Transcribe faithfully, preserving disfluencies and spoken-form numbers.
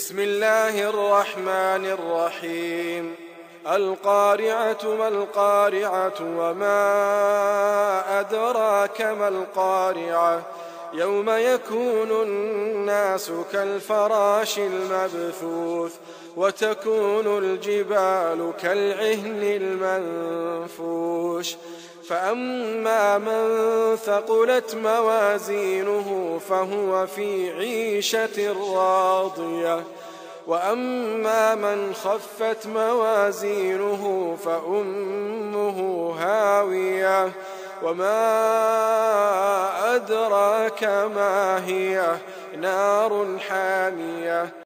بسم الله الرحمن الرحيم. القارعة ما القارعة وما أدراك ما القارعة يوم يكون الناس كالفراش المبثوث وتكون الجبال كالعهن المنفوش فأما من ثقلت موازينه فهو في عيشة راضية وأما من خفت موازينه فأمه هاوية وما أدراك ما هي نار حامية.